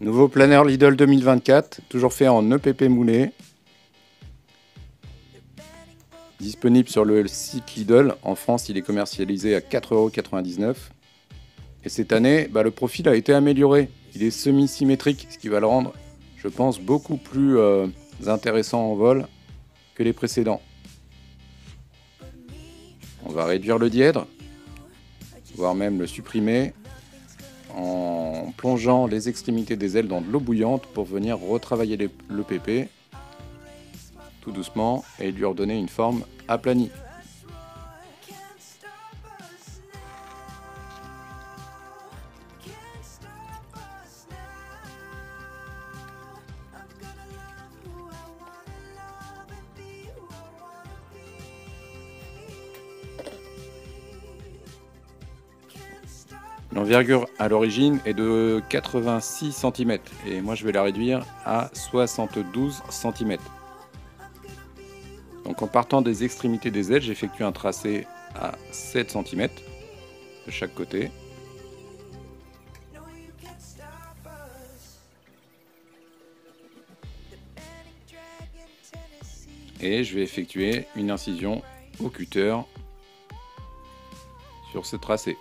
Nouveau planeur Lidl 2024, toujours fait en EPP moulé. Disponible sur le site Lidl. En France, il est commercialisé à 4,99 €. Et cette année, le profil a été amélioré. Il est semi-symétrique, ce qui va le rendre, je pense, beaucoup plus intéressant en vol que les précédents. On va réduire le dièdre, voire même le supprimer, en plongeant les extrémités des ailes dans de l'eau bouillante pour venir retravailler le PP tout doucement et lui redonner une forme aplanie. L'envergure à l'origine est de 86 cm et moi je vais la réduire à 72 cm. Donc en partant des extrémités des ailes, j'effectue un tracé à 7 cm de chaque côté. Et je vais effectuer une incision au cutter sur ce tracé.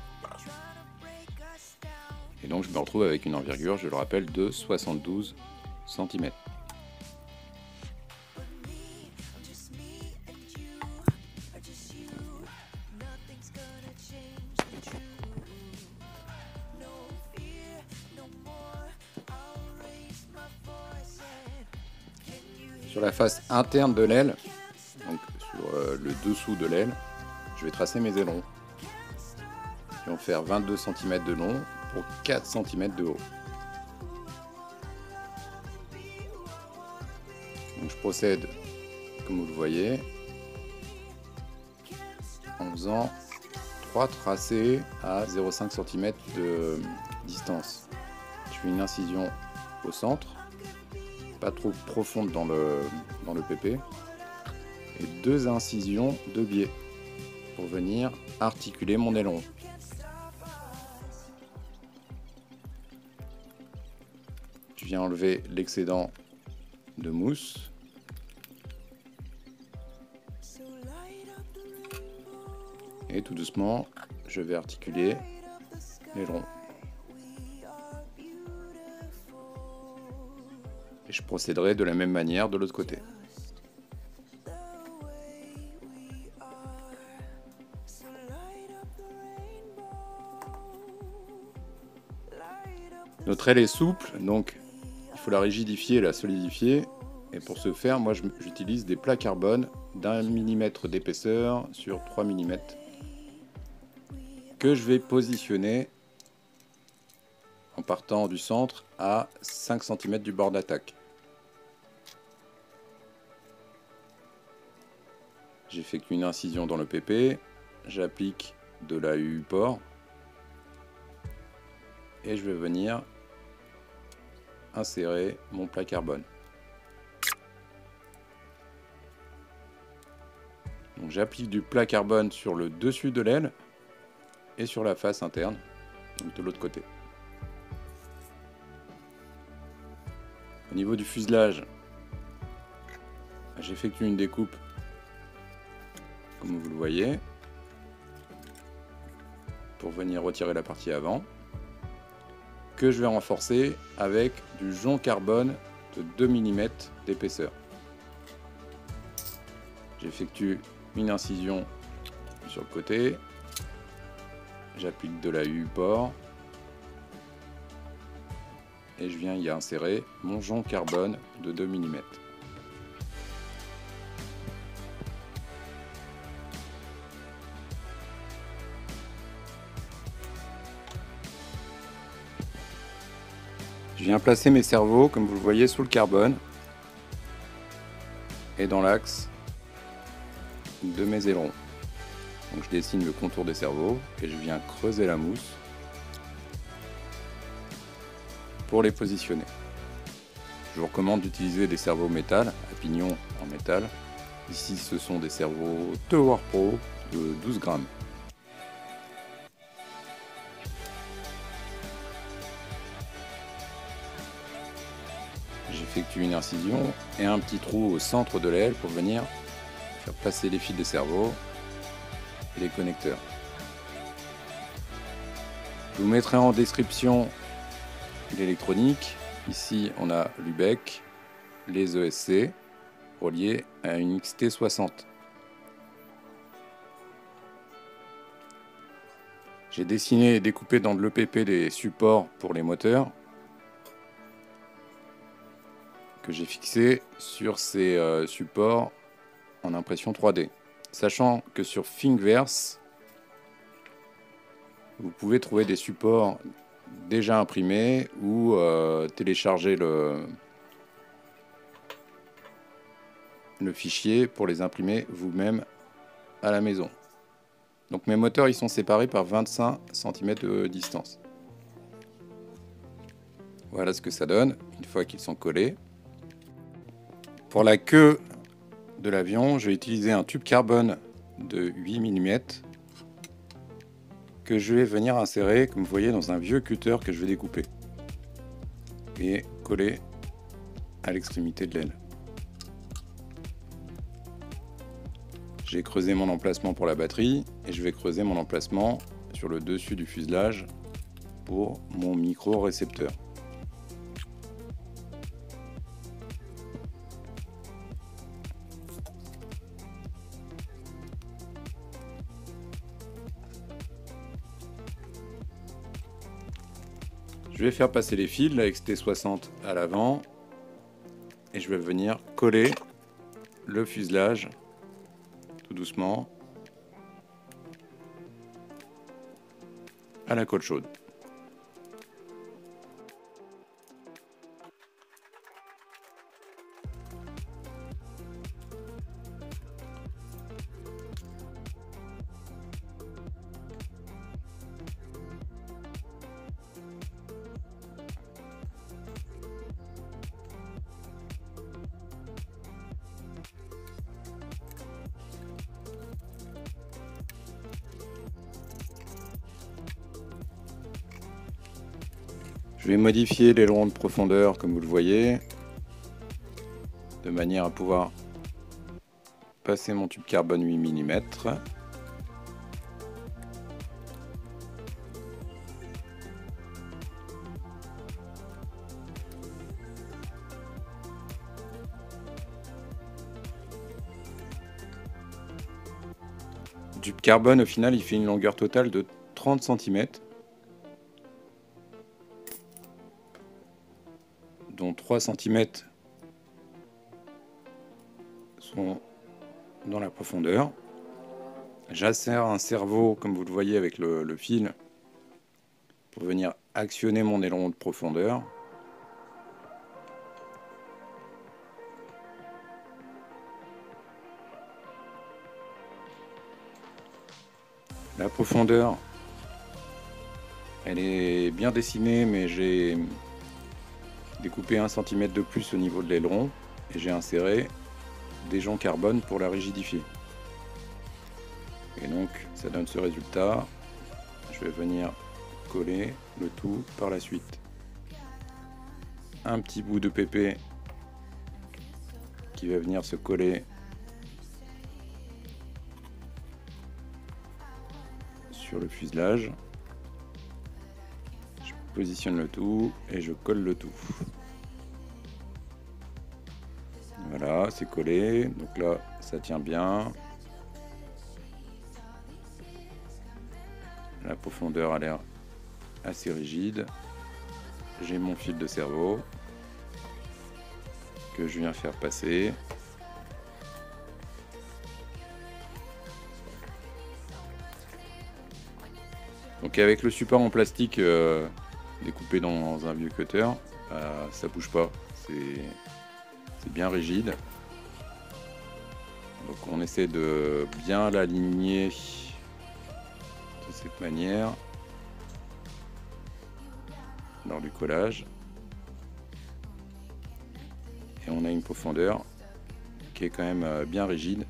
Et donc je me retrouve avec une envergure, je le rappelle, de 72 cm. Sur la face interne de l'aile, donc sur le dessous de l'aile, je vais tracer mes ailerons. Ils vont faire 22 cm de long pour 4 cm de haut. Donc je procède, comme vous le voyez, en faisant 3 tracés à 0,5 cm de distance. Je fais une incision au centre, pas trop profonde dans le PP, et 2 incisions de biais pour venir articuler mon aileron. Je viens enlever l'excédent de mousse. Et tout doucement, je vais articuler l'aileron. Et je procéderai de la même manière de l'autre côté. Notre aile est souple, donc il faut la rigidifier et la solidifier. Et pour ce faire, moi j'utilise des plats carbone d'1 mm d'épaisseur sur 3 mm que je vais positionner en partant du centre à 5 cm du bord d'attaque. J'effectue une incision dans le PP, j'applique de la U-port et je vais venir insérer mon plat carbone. Donc j'applique du plat carbone sur le dessus de l'aile et sur la face interne, donc de l'autre côté. Au niveau du fuselage, j'effectue une découpe comme vous le voyez pour venir retirer la partie avant, que je vais renforcer avec du jonc carbone de 2 mm d'épaisseur. J'effectue une incision sur le côté, j'applique de la U-port et je viens y insérer mon jonc carbone de 2 mm. Je viens placer mes cerveaux, comme vous le voyez, sous le carbone et dans l'axe de mes ailerons. Donc je dessine le contour des cerveaux et je viens creuser la mousse pour les positionner. Je vous recommande d'utiliser des cerveaux métal, à pignon en métal. Ici ce sont des cerveaux Tower Pro de 12 grammes. j'effectue une incision et un petit trou au centre de l'aile pour venir faire passer les fils de cerveau et les connecteurs. Je vous mettrai en description l'électronique. Ici on a l'UBEC, les ESC reliés à une XT60. J'ai dessiné et découpé dans de l'EPP des supports pour les moteurs que j'ai fixés sur ces supports en impression 3D. Sachant que sur Thingiverse, vous pouvez trouver des supports déjà imprimés ou télécharger le fichier pour les imprimer vous-même à la maison. Donc mes moteurs ils sont séparés par 25 cm de distance. Voilà ce que ça donne une fois qu'ils sont collés. Pour la queue de l'avion, je vais utiliser un tube carbone de 8 mm que je vais venir insérer, comme vous voyez, dans un vieux cutter que je vais découper et coller à l'extrémité de l'aile. J'ai creusé mon emplacement pour la batterie et je vais creuser mon emplacement sur le dessus du fuselage pour mon micro récepteur. Je vais faire passer les fils, la XT60 à l'avant et je vais venir coller le fuselage tout doucement à la colle chaude. Je vais modifier l'aileron de profondeur comme vous le voyez, de manière à pouvoir passer mon tube carbone 8 mm. Le tube carbone au final il fait une longueur totale de 30 cm. Dont 3 cm sont dans la profondeur. J'insère un servot, comme vous le voyez avec le fil, pour venir actionner mon aileron de profondeur. La profondeur, elle est bien dessinée, mais j'ai découpé 1 cm de plus au niveau de l'aileron et j'ai inséré des joncs carbone pour la rigidifier. Et donc ça donne ce résultat. Je vais venir coller le tout par la suite. Un petit bout de PP qui va venir se coller sur le fuselage. Je positionne le tout et je colle le tout. Voilà, c'est collé. Donc là, ça tient bien. La profondeur a l'air assez rigide. J'ai mon fil de servot que je viens faire passer. Donc avec le support en plastique découpé dans un vieux cutter, ça bouge pas, c'est bien rigide. Donc on essaie de bien l'aligner de cette manière lors du collage. Et on a une profondeur qui est quand même bien rigide.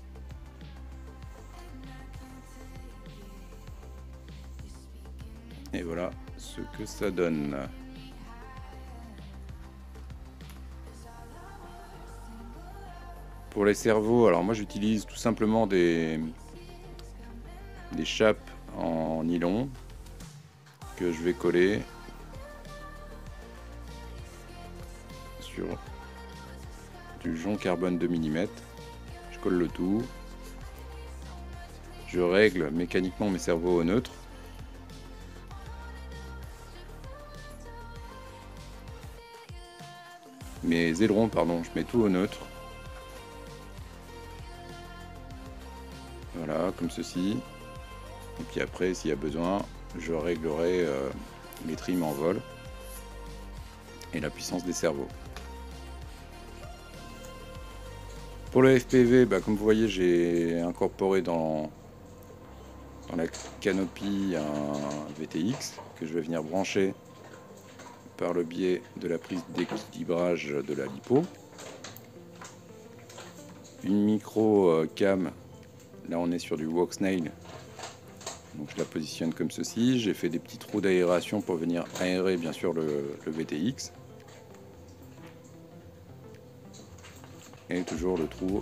Et voilà ce que ça donne. Pour les cerveaux, alors moi j'utilise tout simplement des chapes en nylon que je vais coller sur du jonc carbone 2 mm. Je colle le tout. Je règle mécaniquement mes cerveaux au neutre. Mes ailerons, pardon, je mets tout au neutre. Voilà, comme ceci. Et puis après, s'il y a besoin, je réglerai les trims en vol et la puissance des cerveaux. Pour le FPV, comme vous voyez, j'ai incorporé dans la canopie un VTX que je vais venir brancher par le biais de la prise d'équilibrage de la lipo. Une micro cam, là on est sur du Walksnail, donc je la positionne comme ceci. J'ai fait des petits trous d'aération pour venir aérer bien sûr le VTX. Et toujours le trou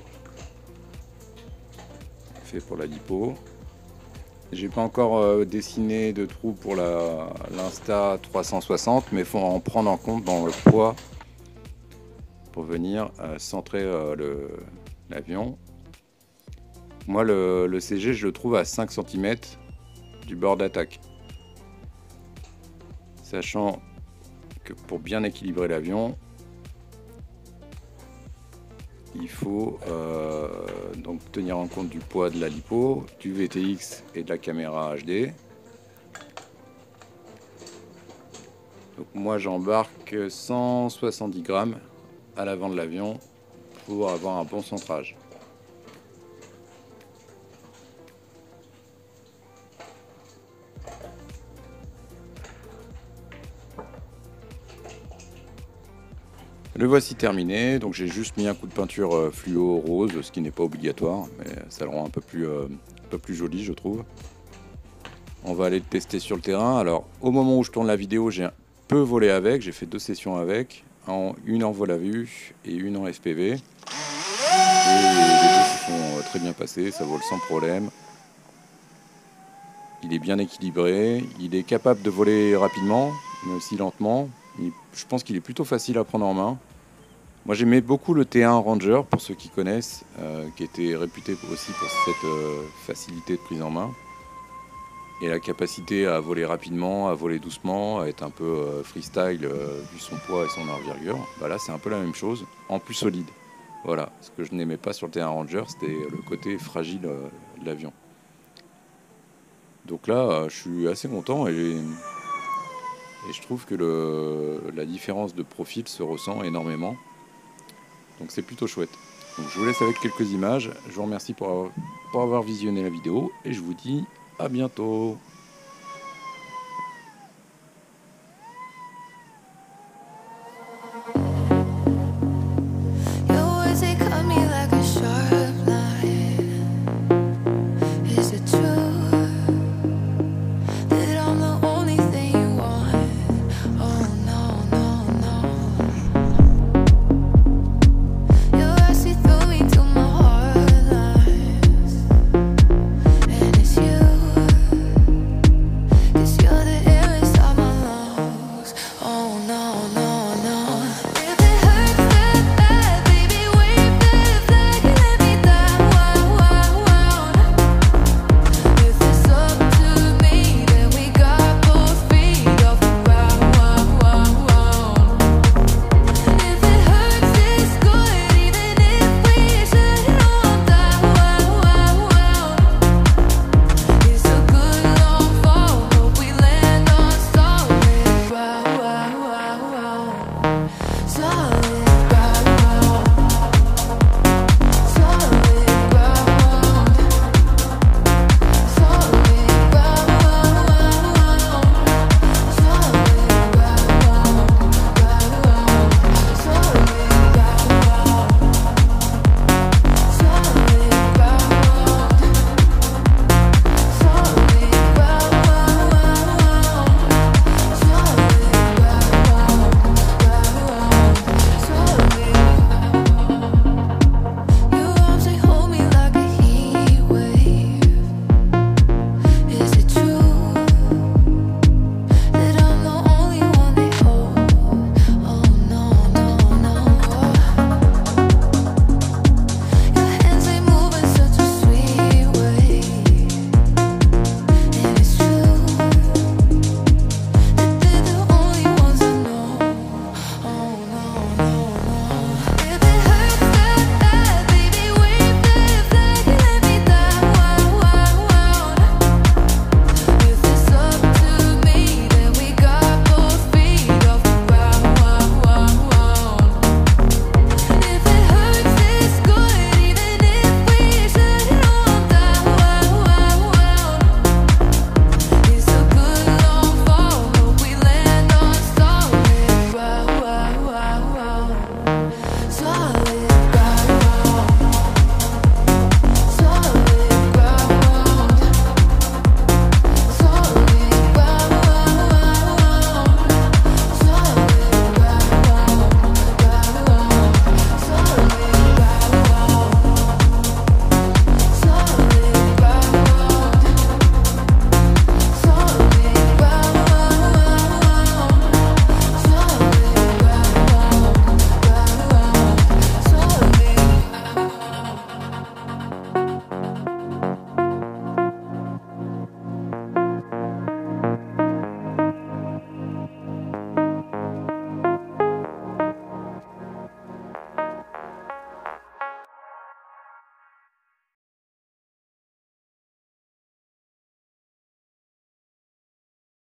fait pour la lipo. J'ai pas encore dessiné de trou pour l'Insta 360, mais il faut en prendre en compte dans le poids pour venir centrer l'avion. Moi le CG je le trouve à 5 cm du bord d'attaque. Sachant que pour bien équilibrer l'avion, il faut donc tenir en compte du poids de la lipo, du VTX et de la caméra HD. Donc moi j'embarque 170 grammes à l'avant de l'avion pour avoir un bon centrage. Le voici terminé, donc j'ai juste mis un coup de peinture fluo rose, ce qui n'est pas obligatoire, mais ça le rend un peu plus joli je trouve. On va aller le tester sur le terrain. Alors au moment où je tourne la vidéo, j'ai un peu volé avec, j'ai fait 2 sessions avec, une en vol à vue et une en FPV. Et les 2 se sont très bien passés, ça vole sans problème. Il est bien équilibré, il est capable de voler rapidement, mais aussi lentement. Je pense qu'il est plutôt facile à prendre en main. Moi j'aimais beaucoup le T1 Ranger, pour ceux qui connaissent, qui était réputé aussi pour cette facilité de prise en main. Et la capacité à voler rapidement, à voler doucement, à être un peu freestyle vu son poids et son envergure. Là c'est un peu la même chose, en plus solide. Voilà, ce que je n'aimais pas sur le T1 Ranger, c'était le côté fragile de l'avion. Donc là, je suis assez content et je trouve que la différence de profil se ressent énormément. Donc c'est plutôt chouette. Donc je vous laisse avec quelques images. Je vous remercie pour avoir visionné la vidéo et je vous dis à bientôt.